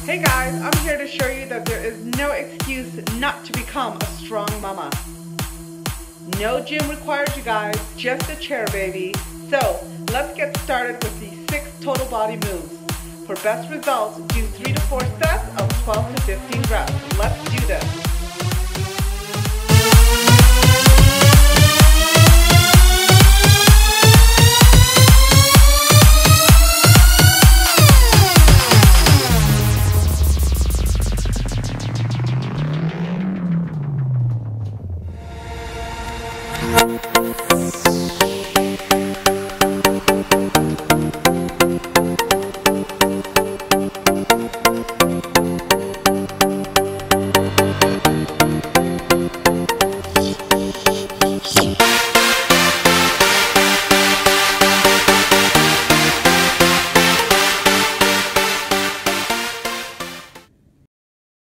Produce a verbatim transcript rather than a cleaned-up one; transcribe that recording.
Hey guys, I'm here to show you that there is no excuse not to become a strong mama. No gym required, you guys, just a chair, baby. So let's get started with these six total body moves. For best results, do three to four sets of twelve to fifteen reps. Let's do this.